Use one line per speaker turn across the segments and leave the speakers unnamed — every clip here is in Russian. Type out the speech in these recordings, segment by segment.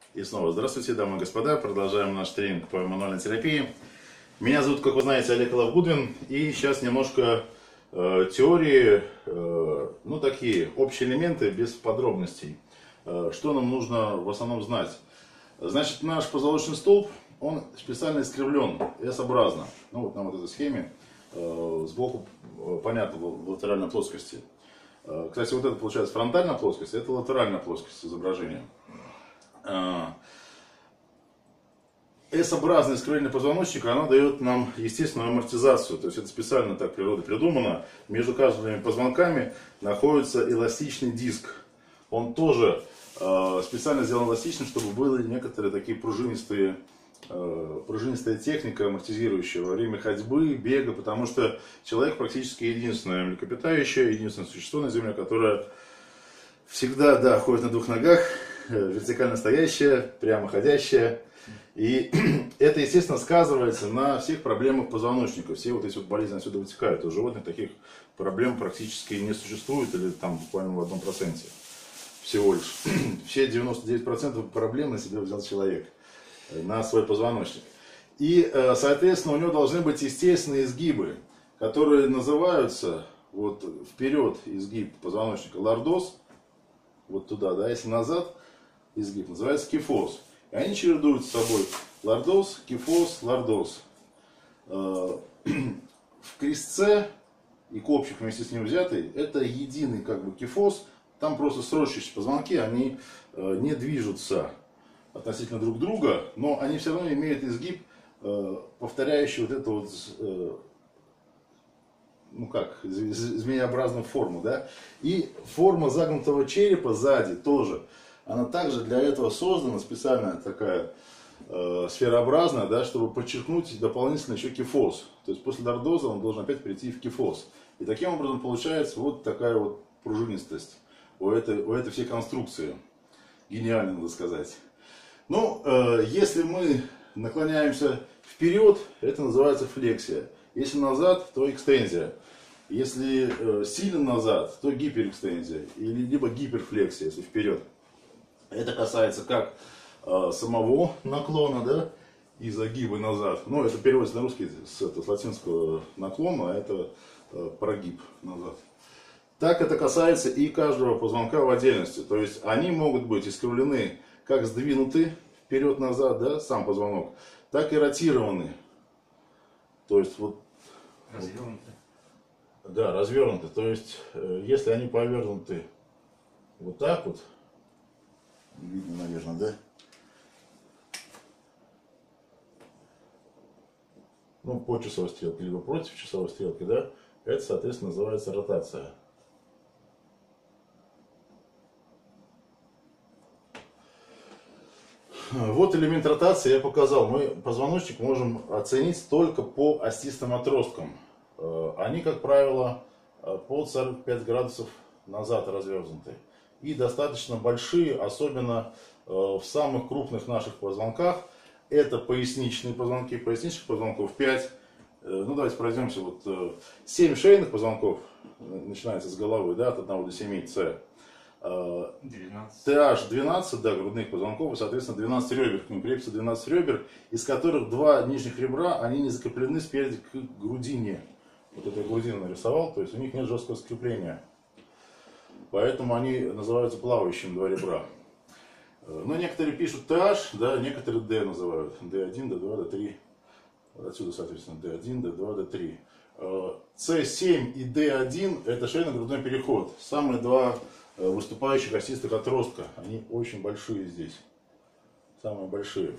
И снова здравствуйте, дамы и господа. Продолжаем наш тренинг по мануальной терапии. Меня зовут, как вы знаете, Олег Лавгудвин. И сейчас немножко теории, ну такие общие элементы без подробностей. Что нам нужно в основном знать? Значит, наш позвоночный столб, он специально искривлен, S-образно. Ну вот на вот этой схеме сбоку понятно в латеральной плоскости. Кстати, вот это получается фронтальная плоскость, это латеральная плоскость изображения. S-образное искривление позвоночника, оно дает нам естественную амортизацию. То есть это специально так природой придумано. Между каждыми позвонками находится эластичный диск. Он тоже специально сделан эластичным, чтобы были некоторые такие пружинистая техника амортизирующая во время ходьбы, бега. Потому что человек практически единственное млекопитающее, единственное существо на Земле, которое всегда ходит на двух ногах, вертикально стоящая, прямо ходящая. И это, естественно, сказывается на всех проблемах позвоночника. Все вот эти вот болезни отсюда вытекают. У животных таких проблем практически не существует, или там буквально в 1% всего лишь. Все 99% проблем на себя взял человек, на свой позвоночник. И, соответственно, у него должны быть естественные изгибы, которые называются, вот вперед изгиб позвоночника лордоз, вот туда, да, если назад изгиб, называется кифоз. И они чередуют с собой лордоз, кифоз, лордоз. В крестце и копчик вместе с ним взятый, это единый как бы кифоз. Там просто сросшиеся позвонки, они не движутся относительно друг друга, но они все равно имеют изгиб, повторяющий вот эту вот, ну как, змееобразную форму, да. И форма загнутого черепа сзади тоже. Она также для этого создана, специальная такая сферообразная, да, чтобы подчеркнуть дополнительно еще кифоз. То есть после лордоза он должен опять перейти в кифоз. И таким образом получается вот такая вот пружинистость у этой всей конструкции. Гениально, надо сказать. Ну, если мы наклоняемся вперед, это называется флексия. Если назад, то экстензия. Если сильно назад, то гиперэкстензия. Или либо гиперфлексия, если вперед. Это касается как самого наклона, да, и загиба назад. Ну, это переводится на русский с латинского наклона, а это прогиб назад. Так это касается и каждого позвонка в отдельности. То есть они могут быть искривлены, как сдвинуты вперед-назад, да, сам позвонок, так и ротированы. То есть вот...
Развернуты.
Да, развернуты. То есть, если они повернуты вот так вот, видно, наверное, да? Ну, по часовой стрелке, либо против часовой стрелки, да? Это, соответственно, называется ротация. Вот элемент ротации я показал. Мы позвоночник можем оценить только по остистым отросткам. Они, как правило, под 45 градусов назад развернуты. И достаточно большие, особенно в самых крупных наших позвонках. Это поясничные позвонки, поясничных позвонков 5. Ну давайте пройдемся. Вот 7 шейных позвонков, начинается с головы, да, от 1 до 7, С.
12.
TH 12, да, грудных позвонков, и, соответственно, 12 ребер. К ним крепится 12 ребер, из которых 2 нижних ребра, они не закреплены спереди к грудине. Вот эту грудину нарисовал, то есть у них нет жесткого скрепления. Поэтому они называются плавающими 2 ребра. Но некоторые пишут TH, да, некоторые D называют. D1, D2, D3. Вот отсюда, соответственно, D1, D2, D3. C7 и D1 это шейно-грудной переход. Самые 2 выступающих остистых отростка. Они очень большие здесь. Самые большие.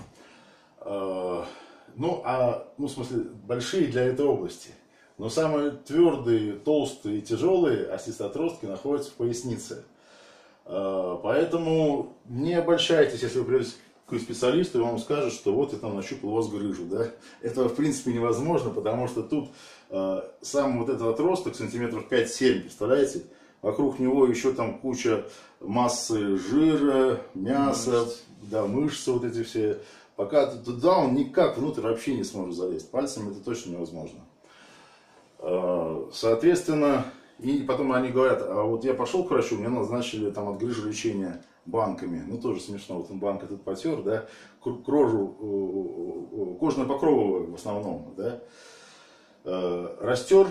Ну, в смысле, большие для этой области. Но самые твердые, толстые и тяжелые остистые отростки находятся в пояснице. Поэтому не обольщайтесь, если вы придете к специалисту, и он вам скажет, что вот я там нащупал у вас грыжу. Да? Этого в принципе невозможно, потому что тут сам вот этот отросток, сантиметров 5-7, представляете? Вокруг него еще там куча массы жира, мяса, да, мышцы вот эти все. Пока туда он никак внутрь вообще не сможет залезть. Пальцами это точно невозможно. Соответственно, и потом они говорят, а вот я пошел к врачу, мне назначили там от грыжи лечение банками, ну тоже смешно, вот он банк этот потер, да, кожное покрово в основном, да, растер,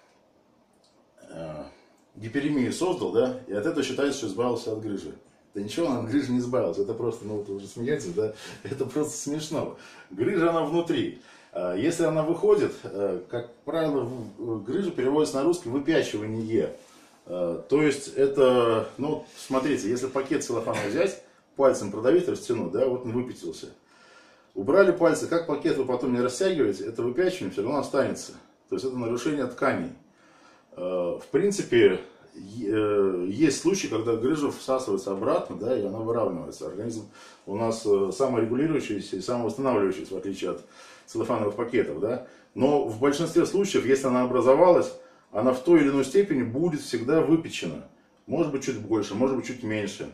гиперемию создал, да, и от этого считается, что избавился от грыжи. Да ничего, он от грыжи не избавился, это просто, ну, вы уже смеетесь, да, это просто смешно. Грыжа, она внутри. Если она выходит, как правило, грыжа переводится на русский выпячивание. То есть это, ну, смотрите, если пакет целлофана взять, пальцем продавить, растянуть, да, вот он выпятился. Убрали пальцы, как пакет вы потом не растягиваете, это выпячивание все равно останется. То есть это нарушение тканей. В принципе, есть случаи, когда грыжа всасывается обратно, да, и она выравнивается. Организм у нас саморегулирующийся и самовосстанавливающийся, в отличие от целлофановых пакетов, да. Но в большинстве случаев, если она образовалась, она в той или иной степени будет всегда выпечена. Может быть чуть больше, может быть чуть меньше.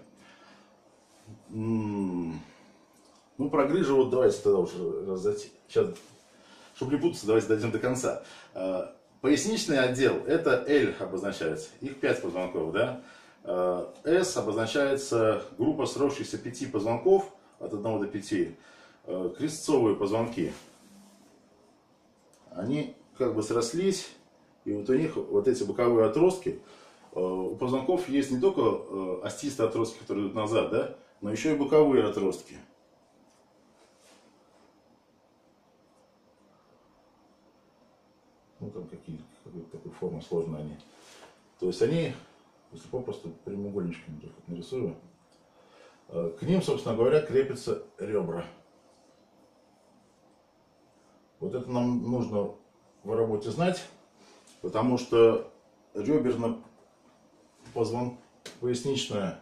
Ну, про грыжу вот давайте тогда уже сейчас, чтобы не путаться, давайте дойдем до конца. Поясничный отдел, это L обозначается, их 5 позвонков, да. S обозначается группа сросшихся 5 позвонков, от 1 до 5, крестцовые позвонки. Они как бы срослись, и вот у них вот эти боковые отростки, у позвонков есть не только остистые отростки, которые идут назад, да, но еще и боковые отростки. Ну там какие-то такой формы сложные они. То есть они, если попросту прямоугольничками только нарисую, к ним, собственно говоря, крепятся ребра. Вот это нам нужно в работе знать, потому что реберно-позвоночная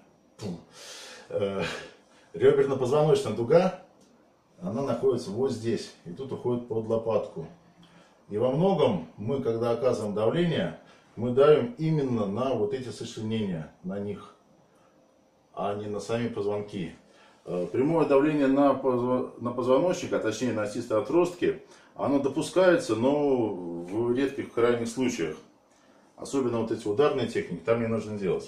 дуга, она находится вот здесь, и тут уходит под лопатку. И во многом мы, когда оказываем давление, мы давим именно на вот эти сочленения, на них, а не на сами позвонки. Прямое давление на позвоночник, а точнее на остистые отростки, оно допускается, но в редких крайних случаях. Особенно вот эти ударные техники, там не нужно делать.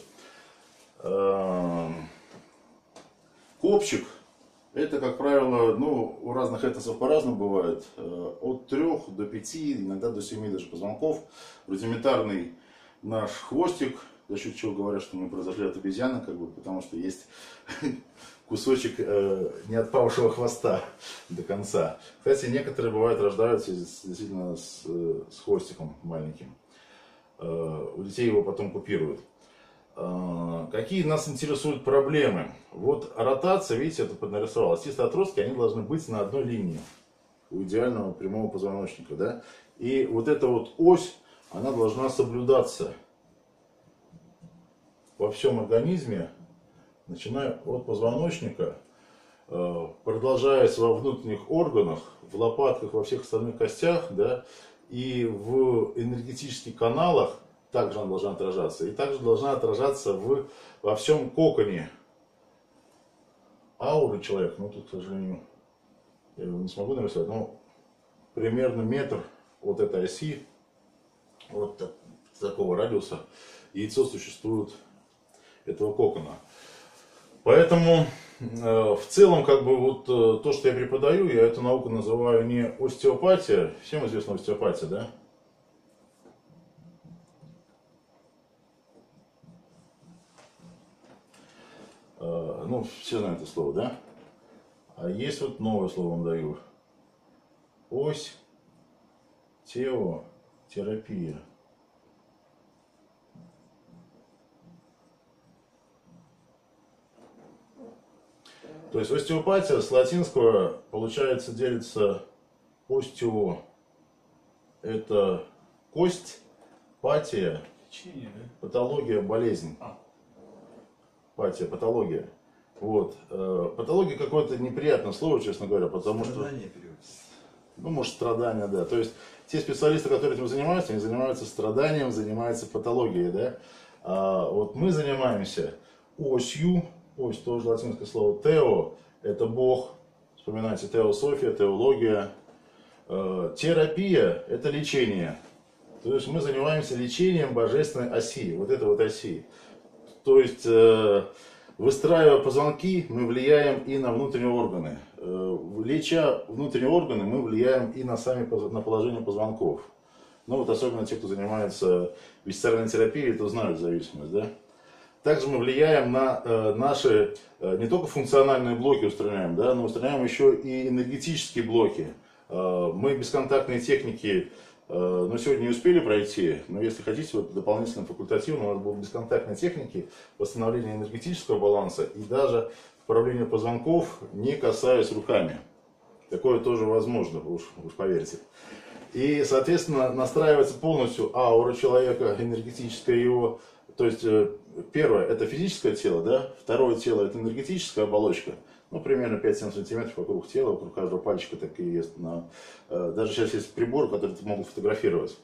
Копчик, это, как правило, ну, у разных этносов по-разному бывает. От 3 до 5, иногда до 7 даже позвонков. Рудиментарный наш хвостик, за счет чего говорят, что мы произошли от обезьяны, как бы, потому что есть кусочек не отпавшего хвоста до конца. Кстати, некоторые бывают рождаются действительно с хвостиком маленьким. У детей его потом купируют. Какие нас интересуют проблемы? Вот ротация, видите, я тут поднарисовал. Остистые отростки, они должны быть на одной линии у идеального прямого позвоночника, да? И вот эта вот ось, она должна соблюдаться во всем организме, начиная от позвоночника, продолжаясь во внутренних органах, в лопатках, во всех остальных костях, да, и в энергетических каналах также она должна отражаться. И также должна отражаться во всем коконе ауры человека. Ну, тут, к сожалению, я его не смогу нарисовать, но примерно метр от этой оси, вот такого радиуса, яйцо существует этого кокона. Поэтому в целом, как бы вот то, что я преподаю, я эту науку называю не остеопатия. Всем известна остеопатия, да? Ну, все знают это слово, да? А есть вот новое слово вам даю. Остеотерапия. То есть остеопатия с латинского, получается, делится остео, это кость, патия, патология, болезнь. Патия, патология. Вот. Патология какое-то неприятное слово, честно говоря, потому что... Ну, может, страдания, да. То есть, те специалисты, которые этим занимаются, они занимаются страданием, занимаются патологией, да. А вот мы занимаемся осью, ось тоже латинское слово, тео, это Бог, вспоминайте, теософия, теология. Терапия, это лечение. То есть, мы занимаемся лечением божественной оси, вот этой вот оси. То есть, в Выстраивая позвонки, мы влияем и на внутренние органы. Леча внутренние органы, мы влияем и на положение позвонков. Ну вот особенно те, кто занимается висцеральной терапией, то знают зависимость, да? Также мы влияем на наши не только функциональные блоки устраняем, да, но устраняем еще и энергетические блоки. Мы бесконтактные техники, но сегодня не успели пройти, но если хотите, вот дополнительно факультативно у нас будут бесконтактные техники восстановления энергетического баланса и даже вправления позвонков, не касаясь руками. Такое тоже возможно, уж поверьте. И, соответственно, настраивается полностью аура человека, энергетическая его. То есть, первое, это физическое тело, да? Второе тело, это энергетическая оболочка. Ну, примерно 5-7 сантиметров вокруг тела, вокруг каждого пальчика такие есть. Даже сейчас есть приборы, которые могут фотографировать.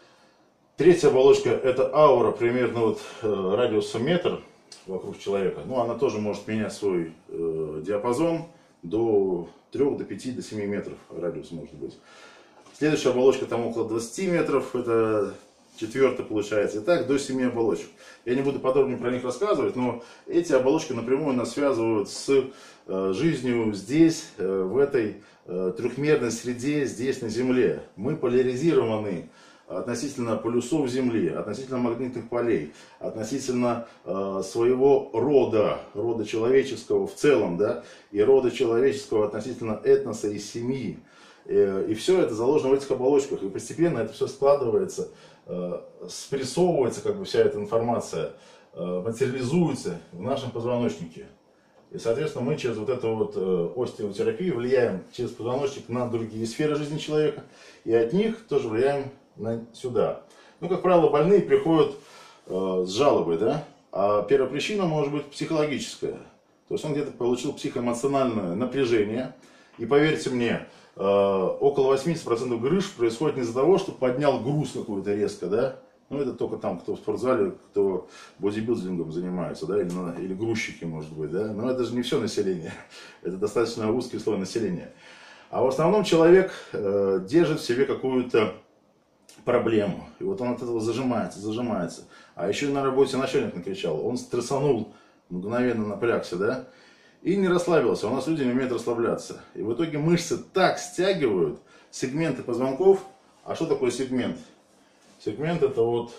Третья оболочка, это аура, примерно вот радиусом метр вокруг человека. Ну, она тоже может менять свой диапазон до 3, до 5, до 7 метров радиус может быть. Следующая оболочка там около 20 метров, это четвертая получается. И так до 7 оболочек. Я не буду подробнее про них рассказывать, но эти оболочки напрямую нас связывают с жизнью здесь, в этой трехмерной среде, здесь на Земле. Мы поляризированы относительно полюсов Земли, относительно магнитных полей, относительно своего рода человеческого в целом, да, и рода человеческого относительно этноса и семьи. И все это заложено в этих оболочках, и постепенно это все складывается, спрессовывается, как бы вся эта информация, материализуется в нашем позвоночнике. И, соответственно, мы через вот эту вот остеотерапию влияем через позвоночник на другие сферы жизни человека, и от них тоже влияем сюда. Ну, как правило, больные приходят с жалобой, да, а первопричина может быть психологическая. То есть он где-то получил психоэмоциональное напряжение, и поверьте мне, около 80% грыж происходит не из-за того, что поднял груз какой-то резко, да. Ну, это только там, кто в спортзале, кто бодибилдингом занимается, да, или грузчики, может быть, да. Но это же не все население, это достаточно узкий слой населения. А в основном человек держит в себе какую-то проблему, и вот он от этого зажимается. А еще и на работе начальник накричал, он стрессанул, мгновенно напрягся, да. И не расслабился. У нас люди не умеют расслабляться. И в итоге мышцы так стягивают сегменты позвонков. А что такое сегмент? Сегмент это вот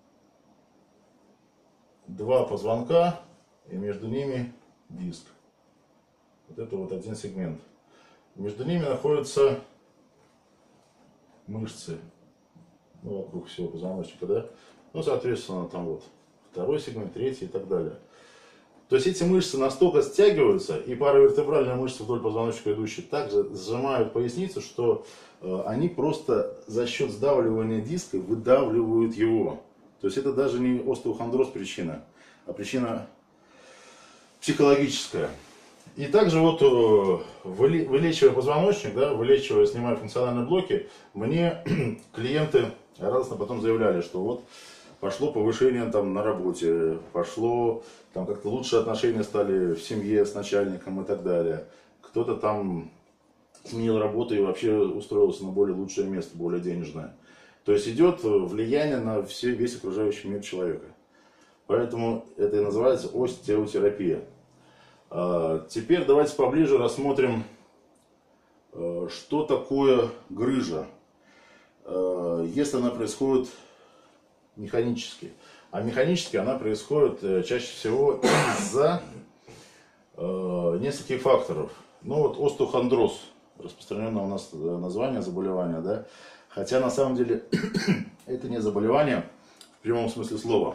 два позвонка и между ними диск. Вот это вот один сегмент. Между ними находятся мышцы. Ну, вокруг всего позвоночника, да? Ну, соответственно, там вот второй сегмент, третий и так далее. То есть эти мышцы настолько стягиваются, и паравертебральные мышцы вдоль позвоночника идущие также сжимают поясницу, что они просто за счет сдавливания диска выдавливают его. То есть это даже не остеохондроз причина, а причина психологическая. И также вот вылечивая позвоночник, да, снимая функциональные блоки, мне клиенты радостно потом заявляли, что вот пошло повышение там на работе, пошло там как-то лучше отношения стали в семье с начальником и так далее. Кто-то там сменил работу и вообще устроился на более лучшее место, более денежное. То есть идет влияние на весь окружающий мир человека. Поэтому это и называется остеотерапия. Теперь давайте поближе рассмотрим, что такое грыжа. Если она происходит механически. А механически она происходит чаще всего из-за нескольких факторов. Ну вот остеохондроз, распространенное у нас название заболевания, да. Хотя на самом деле это не заболевание в прямом смысле слова.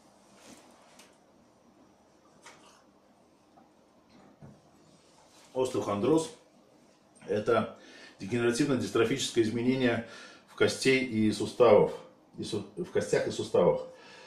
Остеохондроз – это дегенеративно-дистрофическое изменение в костей и суставов. В костях и суставах.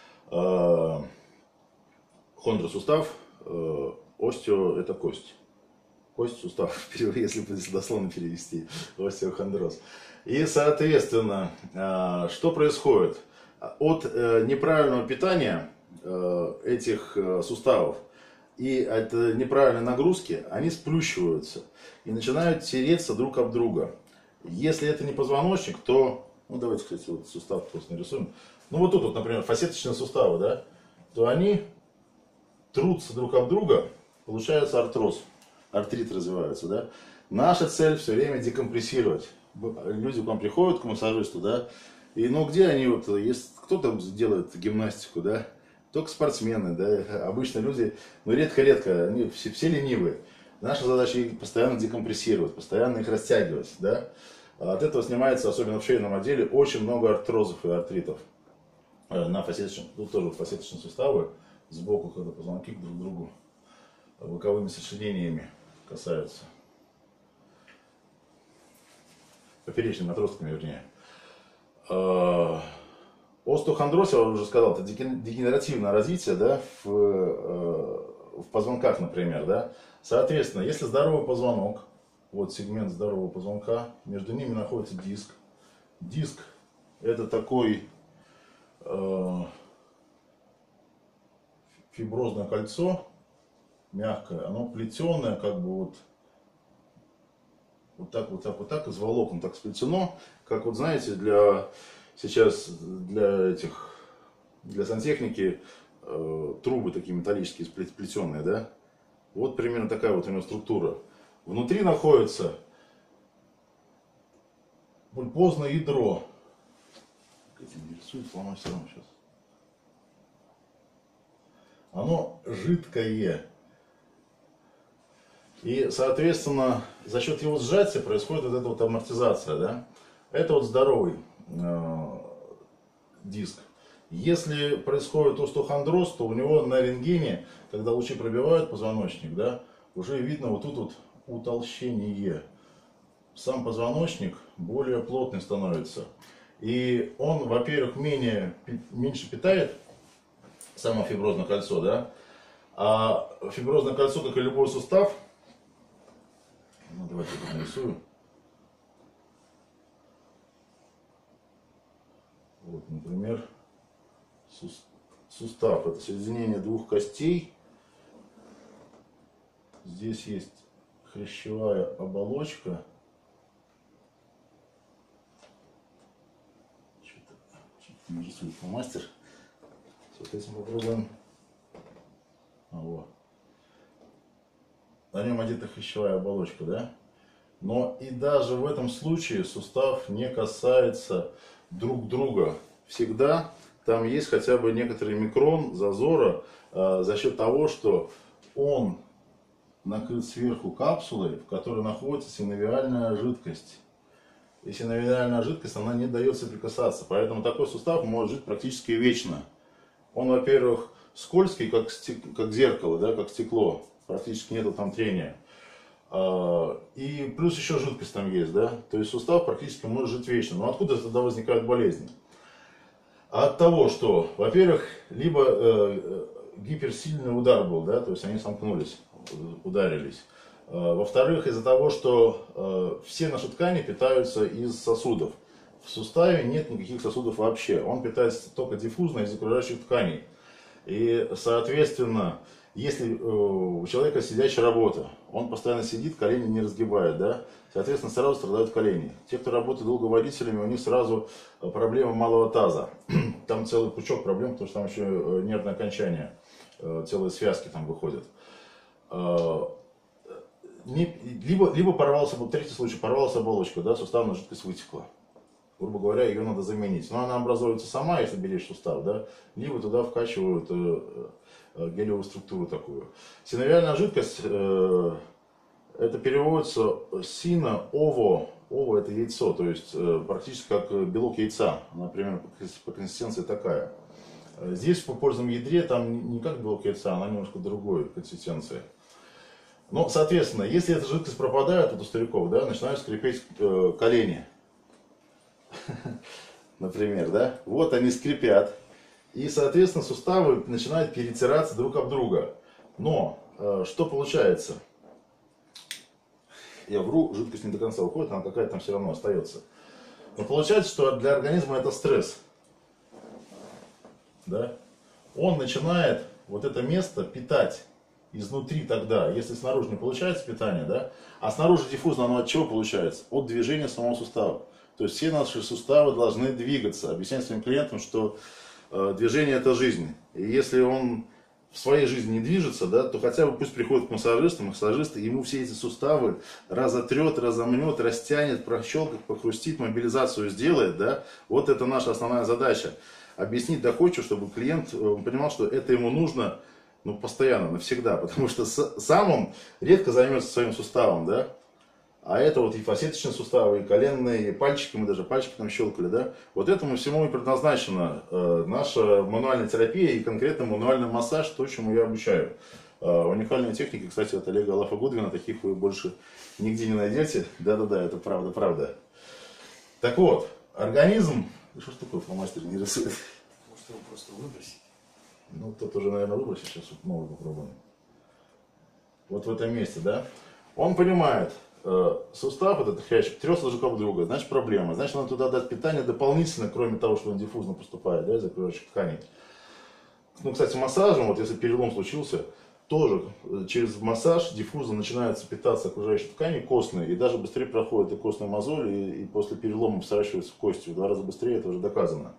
Хондросустав, остео – это кость. Кость, сустав, если дословно перевести, остеохондроз. И, соответственно, что происходит? От неправильного питания этих суставов и от неправильной нагрузки они сплющиваются и начинают тереться друг об друга. Если это не позвоночник, то, ну давайте, кстати, вот сустав просто нарисуем. Ну вот тут, вот, например, фасеточные суставы, да, то они трутся друг об друга, получается артроз, артрит развивается, да. Наша цель все время декомпрессировать. Люди к вам приходят, к массажисту, да, и ну где они, вот, есть, кто-то делает гимнастику, да, только спортсмены, да, обычно люди, ну редко-редко, они все ленивые. Наша задача их постоянно декомпрессировать, постоянно их растягивать, да. От этого снимается, особенно в шейном отделе, очень много артрозов и артритов. На фасеточном, тут тоже фасеточные суставы, сбоку, когда позвонки друг к другу боковыми сочленениями касаются. Поперечными отростками, вернее. Остеохондроз, я уже сказал, это дегенеративное развитие, да, в позвонках, например, да. Соответственно, если здоровый позвонок, вот сегмент здорового позвонка, между ними находится диск. Диск это такой фиброзное кольцо, мягкое, оно плетеное, как бы вот так из волокон так сплетено, как вот знаете, сейчас для сантехники трубы такие металлические сплетенные, да, вот примерно такая вот у него структура. Внутри находится пульпозное ядро. Этим не рисует, сломать все равно сейчас. Оно жидкое. И, соответственно, за счет его сжатия происходит вот эта вот амортизация, да? Это вот здоровый диск. Если происходит остеохондроз, то у него на рентгене, когда лучи пробивают позвоночник, да, уже видно вот тут вот утолщение. Сам позвоночник более плотный становится. И он, во-первых, меньше питает само фиброзное кольцо, да? А фиброзное кольцо, как и любой сустав, ну давайте я нарисую. Вот, например, сустав, это соединение двух костей. Здесь есть хрящевая оболочка. Что-то не рисует мастер. Вот этим попробуем. Вот. На нем одета хрящевая оболочка, да? Но и даже в этом случае сустав не касается друг друга. Всегда там есть хотя бы некоторый микрон зазора за счет того, что он накрыт сверху капсулой, в которой находится синовиальная жидкость. И синовиальная жидкость, она не дает соприкасаться. Поэтому такой сустав может жить практически вечно. Он, во-первых, скользкий, как зеркало, да, как стекло. Практически нету там трения. И плюс еще жидкость там есть, да. То есть сустав практически может жить вечно. Но откуда тогда возникают болезни? От того, что, во-первых, либо гиперсильный удар был, да, то есть они сомкнулись, ударились. Во-вторых, из-за того, что все наши ткани питаются из сосудов. В суставе нет никаких сосудов вообще. Он питается только диффузно из окружающих тканей. И, соответственно, если у человека сидячая работа, он постоянно сидит, колени не разгибает, да, соответственно, сразу страдают колени. Те, кто работает долго водителями, у них сразу проблема малого таза. Там целый пучок проблем, потому что там еще нервное окончание, целые связки там выходят. Либо порвался, третий случай, порвалась оболочка, да, суставная жидкость вытекла. Грубо говоря, ее надо заменить. Но она образуется сама, если беречь сустав, да, либо туда вкачивают гелевую структуру такую. Синовиальная жидкость, это переводится сино-ово. Ово это яйцо, то есть практически как белок яйца. Например, по консистенции такая. Здесь в пупорном ядре там не как белок яйца, она немножко другой консистенции. Но, соответственно, если эта жидкость пропадает, вот у стариков, да, начинают скрипеть колени. Например, да, вот они скрипят. И, соответственно, суставы начинают перетираться друг об друга. Но, что получается? Я вру, жидкость не до конца уходит, она какая-то там все равно остается. Но получается, что для организма это стресс. Да? Он начинает вот это место питать изнутри тогда, если снаружи не получается питание, да? А снаружи диффузно оно от чего получается? От движения самого сустава. То есть все наши суставы должны двигаться. Объясняю своим клиентам, что движение это жизнь. И если он в своей жизни не движется, да, то хотя бы пусть приходит к массажисту, массажист ему все эти суставы разотрет, разомнет, растянет, прощелкает, похрустит, мобилизацию сделает, да. Вот это наша основная задача. Объяснить доходчиво, чтобы клиент понимал, что это ему нужно, ну, постоянно, навсегда, потому что сам он редко займется своим суставом, да. А это вот и фасеточные суставы, и коленные, и пальчики, мы даже пальчики там щелкали, да. Вот этому всему и предназначена наша мануальная терапия и конкретно мануальный массаж, то, чему я обучаю. Уникальные техники, кстати, от Олега Алафа Гудвина, таких вы больше нигде не найдете. Да-да-да, это правда. Так вот, организм... Что ж такое фломастер не рисует?
Может его просто выбросить?
Ну, тут уже, наверное, выбросить, сейчас вот новый попробуем. Вот в этом месте, да? Он понимает, сустав, этот хрящик, трется друг об друга, значит проблема. Значит, надо туда дать питание дополнительно, кроме того, что он диффузно поступает, да, из окружающих тканей. Ну, кстати, массажем, вот если перелом случился, тоже через массаж диффузно начинается питаться окружающей ткани костной, и даже быстрее проходит и костная мозоль, и после перелома сращивается кости. В 2 раза быстрее, это уже доказано.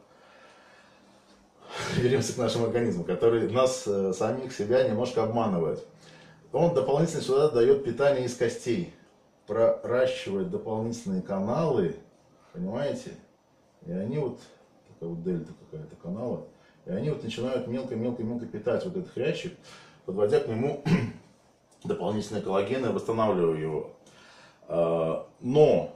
Вернемся к нашему организму, который нас, самих себя, немножко обманывает. Он дополнительно сюда дает питание из костей, проращивает дополнительные каналы, понимаете? И они вот, такая вот дельта какая-то канала, и они вот начинают мелко-мелко-мелко питать вот этот хрящик, подводя к нему дополнительные коллагены, восстанавливая его. Но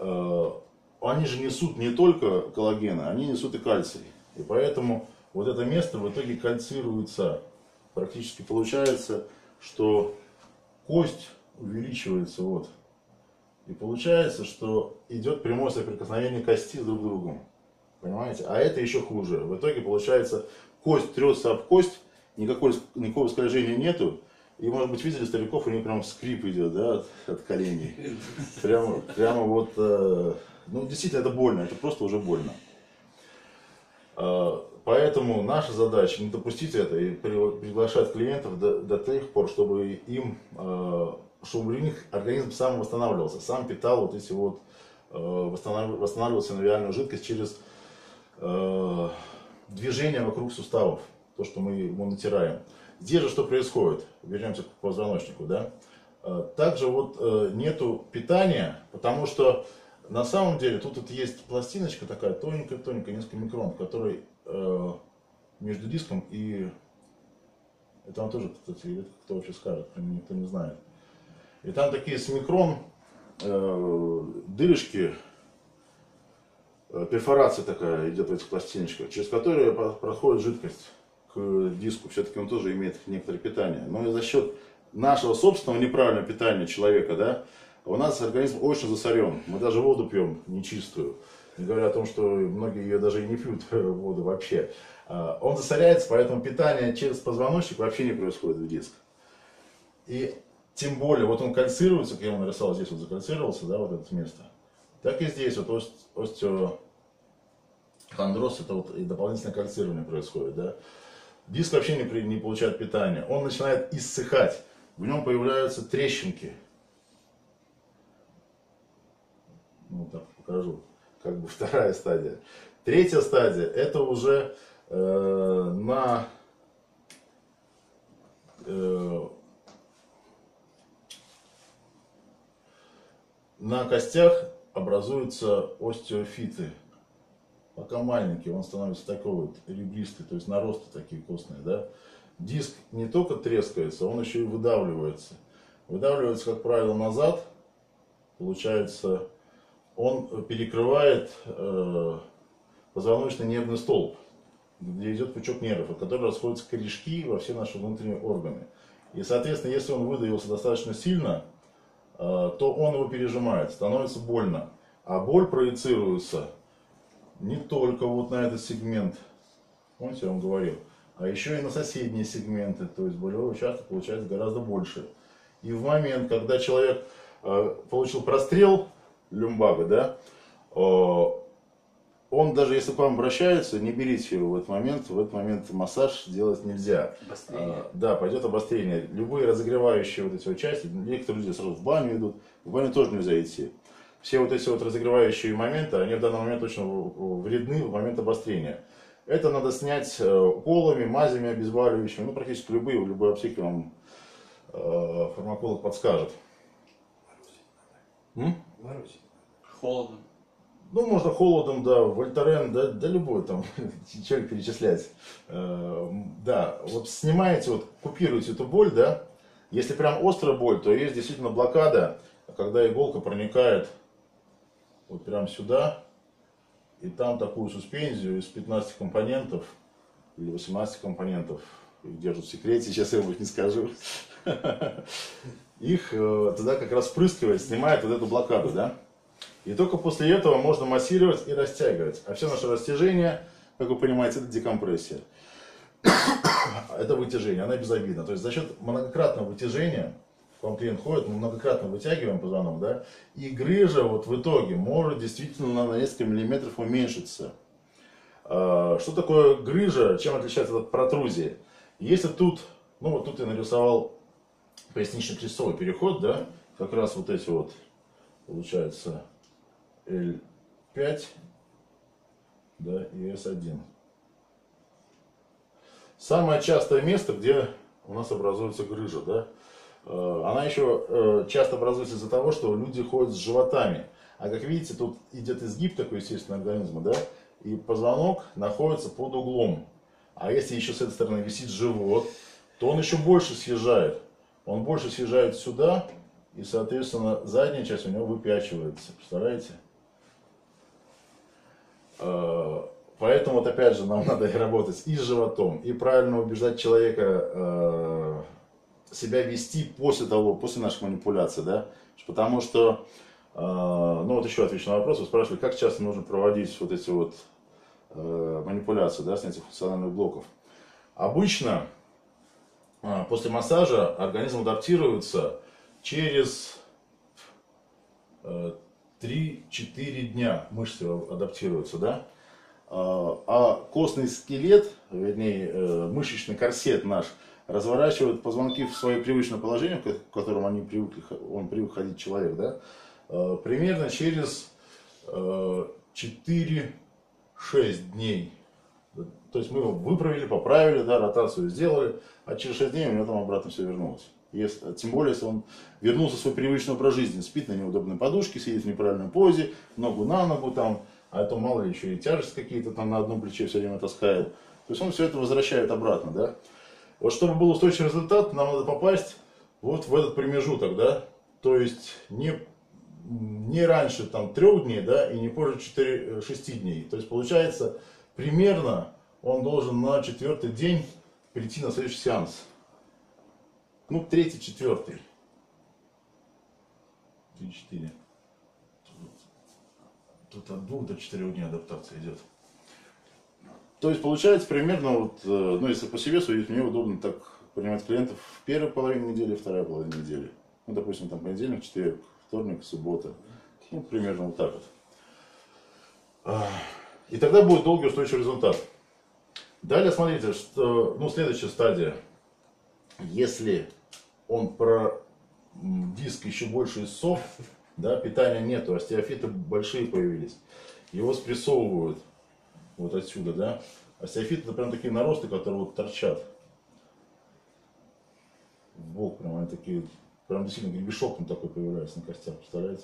они же несут не только коллагены, они несут и кальций. И поэтому вот это место в итоге кальцируется. Практически получается, что кость увеличивается вот. И получается, что идет прямое соприкосновение кости друг с другом. Понимаете? А это еще хуже. В итоге получается, кость трется об кость, никакого скольжения нету. И, может быть, видели стариков, у них прям скрип идет, да, от коленей. Прямо вот, ну, действительно, это больно, это просто уже больно. Поэтому наша задача не допустить это и приглашать клиентов до тех пор, чтобы чтобы у них организм сам восстанавливался, сам питал вот эти вот, восстанавливал синовиальную жидкость через движение вокруг суставов, то, что мы ему натираем. Здесь же что происходит? Вернемся к позвоночнику, да? Также вот нету питания, потому что на самом деле тут вот есть пластиночка такая тоненькая, несколько микрон, в которой между диском и... Это вам тоже, кстати, кто вообще скажет, никто не знает. И там такие с микрон дырочки, перфорация такая идет в этих пластиночках, через которые проходит жидкость к диску. Все-таки он тоже имеет некоторое питание. Но и за счет нашего собственного неправильного питания человека, да, у нас организм очень засорен. Мы даже воду пьем нечистую. Не говоря о том, что многие ее даже и не пьют, воду вообще. Он засоряется, поэтому питание через позвоночник вообще не происходит в диск. И тем более, вот он кальцируется, как я его нарисовал, здесь вот закальцировался, да, вот это место. Так и здесь вот остеохондроз, это вот и дополнительное кальцирование происходит, да. Диск вообще не получает питания, он начинает иссыхать, в нем появляются трещинки. Ну так покажу, как бы вторая стадия. Третья стадия, это уже на костях образуются остеофиты. Пока маленький, он становится такой вот ребристый, то есть наросты такие костные, да. Диск не только трескается, он еще и выдавливается. Выдавливается, как правило, назад. Получается, он перекрывает позвоночный нервный столб, где идет пучок нервов, от которого расходятся корешки во все наши внутренние органы. И, соответственно, если он выдавился достаточно сильно, то он его пережимает, становится больно. А боль проецируется не только вот на этот сегмент, помните, я вам говорил, а еще и на соседние сегменты, то есть болевой участок получается гораздо больше. И в момент, когда человек получил прострел люмбага, да, он даже если к вам обращается, не берите его в этот момент массаж делать нельзя. Да, пойдет обострение. Любые разогревающие вот эти вот части, некоторые люди сразу в баню идут, в баню тоже нельзя идти. Все вот эти вот разогревающие моменты, они в данный момент очень вредны в момент обострения. Это надо снять уколами, мазями обезболивающими, ну практически любые, в любой аптеке вам фармаколог подскажет.
Морозить.
Холодно.
Ну, можно холодом, да, вольтарен, да любой там, человек перечислять. Да, вот снимаете, вот купируете эту боль, да. Если прям острая боль, то есть действительно блокада, когда иголка проникает вот прям сюда, и там такую суспензию из 15 компонентов или 18 компонентов, их держат в секрете, сейчас я вам их не скажу, их туда как раз впрыскивает, снимает вот эту блокаду, да. И только после этого можно массировать и растягивать. А все наши растяжения, как вы понимаете, это декомпрессия. Это вытяжение, она безобидна. То есть за счет многократного вытяжения, к вам клиент ходит, мы многократно вытягиваем позвонок, да, и грыжа вот в итоге может действительно на несколько миллиметров уменьшиться. Что такое грыжа, чем отличается от протрузии? Если тут, ну вот тут я нарисовал пояснично-крестцовый переход, да, как раз вот эти вот, получается, L5, да, и S1. Самое частое место, где у нас образуется грыжа, да, она еще часто образуется из-за того, что люди ходят с животами. А как видите, тут идет изгиб такой, естественно, организма, да, и позвонок находится под углом. А если еще с этой стороны висит живот, то он еще больше съезжает. Он больше съезжает сюда, и, соответственно, задняя часть у него выпячивается. Представляете? Поэтому, вот опять же, нам надо работать и с животом, и правильно убеждать человека себя вести после нашей манипуляции, да, потому что, ну вот еще отвечу на вопрос, вы спрашивали, как часто нужно проводить вот эти вот манипуляции, да, снятие функциональных блоков. Обычно после массажа организм адаптируется через 3-4 дня, мышцы адаптируются, да. А костный скелет, вернее, мышечный корсет наш, разворачивает позвонки в свое привычное положение, в котором он привык ходить человек, да, примерно через 4-6 дней. То есть мы его выправили, поправили, да, ротацию сделали, а через 6 дней у него там обратно все вернулось. Тем более, если он вернулся в свой привычный образ жизни, спит на неудобной подушке, сидит в неправильной позе, ногу на ногу там, а это мало ли еще и тяжесть какие-то там на одном плече все время таскает. То есть он все это возвращает обратно, да. Вот чтобы был устойчивый результат, нам надо попасть вот в этот промежуток, да. То есть не раньше там 3 дней, да, и не позже 6 дней. То есть получается, примерно он должен на 4-й день перейти на следующий сеанс. Ну, 3-й, 4-й. 3-4. Тут от 2 до 4 дней адаптация идет. То есть получается примерно, вот, ну если по себе судить, мне удобно так принимать клиентов в первой половине недели, вторая половина недели. Ну, допустим, там понедельник, четверг, вторник, суббота. Ну, примерно вот так вот. И тогда будет долгий устойчивый результат. Далее смотрите, что, ну, следующая стадия. Если диск еще больше иссох, да, питания нету, остеофиты большие появились, его спрессовывают вот отсюда, да. Остеофиты это прям такие наросты, которые вот торчат в бок, прям они такие, прям действительно гребешок там такой появляется на костях, представляете?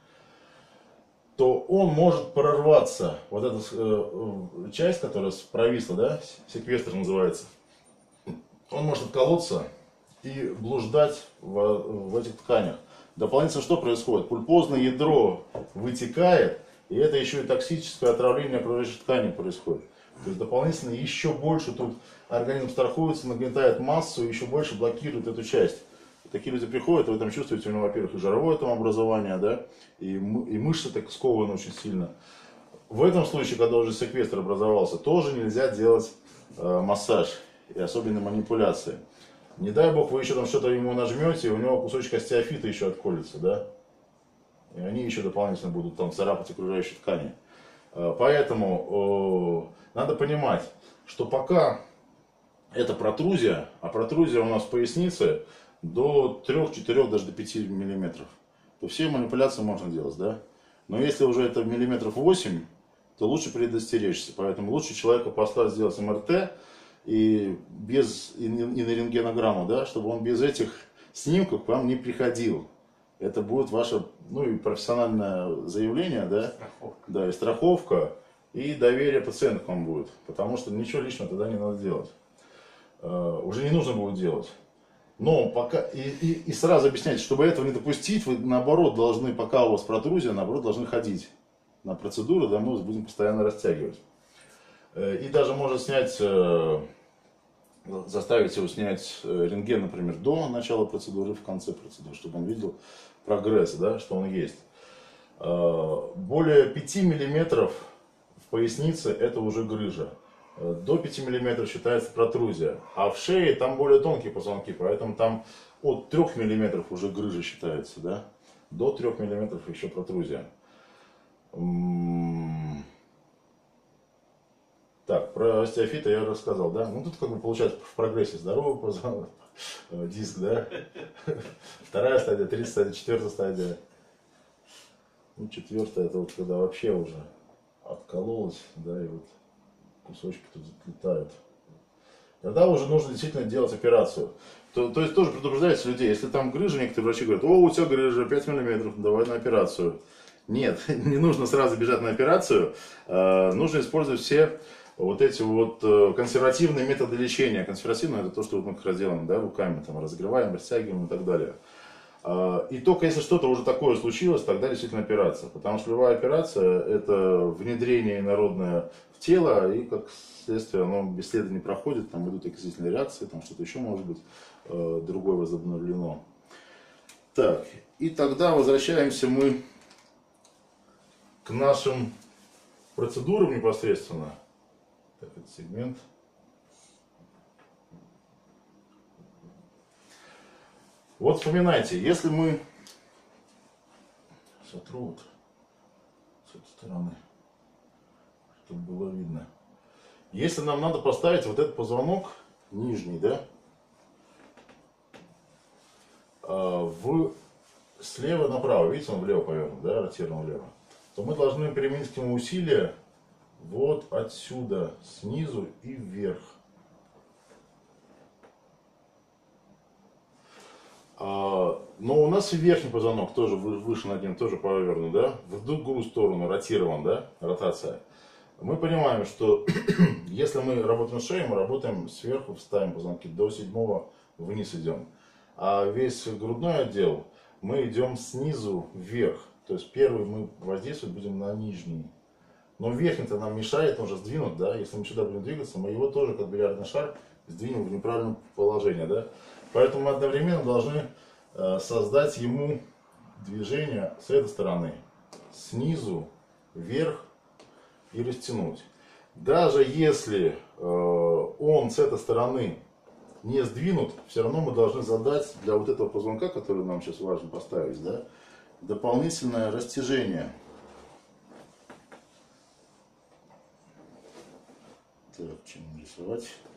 То он может прорваться, вот эта часть, которая провисла, да, секвестр называется, он может отколоться и блуждать в этих тканях. Дополнительно что происходит? Пульпозное ядро вытекает, и это еще и токсическое отравление окружающей ткани происходит. То есть дополнительно еще больше тут организм страхуется, нагнетает массу, и еще больше блокирует эту часть. Такие люди приходят, вы там чувствуете у него, во-первых, и жировое там образование, да, и мышцы так скованы очень сильно. В этом случае, когда уже секвестр образовался, тоже нельзя делать массаж, и особенно манипуляции. Не дай бог вы еще там что-то ему нажмете, и у него кусочек остеофита еще отколется, да, и они еще дополнительно будут там царапать окружающие ткани. Поэтому надо понимать, что пока это протрузия, а протрузия у нас в пояснице до 3-4, даже до 5 миллиметров, то все манипуляции можно делать, да. Но если уже это миллиметров 8, то лучше предостеречься. Поэтому лучше человека послать сделать МРТ и на рентгенограмму, да, чтобы он без этих снимков к вам не приходил. Это будет ваше, ну, и профессиональное заявление, да,
Страховка.
Да, и страховка, и доверие пациента к вам будет. Потому что ничего лишнего тогда не надо делать. Уже не нужно будет делать. Но пока и сразу объяснять, чтобы этого не допустить, вы наоборот должны, пока у вас протрузия, наоборот должны ходить на процедуру, да, мы будем постоянно растягивать. И даже можно снять, заставить его снять рентген, например, до начала процедуры, в конце процедуры, чтобы он видел прогресс, да, что он есть. Более 5 миллиметров в пояснице это уже грыжа. До 5 мм считается протрузия, а в шее там более тонкие позвонки, поэтому там от 3 мм уже грыжа считается, да? До 3 мм еще протрузия. Так, про остеофита я рассказал, да? Ну тут как бы получается в прогрессе здоровый позвонок, диск, да? Вторая стадия, третья стадия, четвертая стадия. Ну, четвертая это вот когда вообще уже откололось, да, и вот кусочки тут заплетают. Тогда уже нужно действительно делать операцию. То есть тоже предупреждается людей, если там грыжа, некоторые врачи говорят, о, у тебя грыжа 5 мм, давай на операцию. Нет, не нужно сразу бежать на операцию, нужно использовать все вот эти вот консервативные методы лечения. Консервативное это то, что мы как раз делаем, да, руками, там, разогреваем, растягиваем и так далее. И только если что-то уже такое случилось, тогда действительно операция. Потому что любая операция это внедрение инородное в тело, и как следствие оно бесследно не проходит, там идут окислительные реакции, там что-то еще может быть другое возобновлено. Так, и тогда возвращаемся мы к нашим процедурам непосредственно. Так, этот сегмент. Вот вспоминайте, если мы сотру вот с этой стороны, чтобы было видно. Если нам надо поставить вот этот позвонок нижний, да, слева направо, видите, он влево повернут, да, ротирован влево, то мы должны применить к нему усилие вот отсюда, снизу и вверх. Но у нас и верхний позвонок тоже выше над ним, тоже повернут, да, в другую сторону ротирован, да, ротация. Мы понимаем, что если мы работаем с шеей, мы работаем сверху, ставим позвонки до 7-го, вниз идем. А весь грудной отдел мы идем снизу вверх. То есть первый мы воздействовать будем на нижний. Но верхний-то нам мешает, он же сдвинут, да, если мы сюда будем двигаться, мы его тоже, как бильярдный шар, сдвинем в неправильном положении, да. Поэтому мы одновременно должны создать ему движение с этой стороны, снизу вверх и растянуть. Даже если он с этой стороны не сдвинут, все равно мы должны задать для вот этого позвонка, который нам сейчас важно поставить, да, дополнительное растяжение. Так, чем рисовать?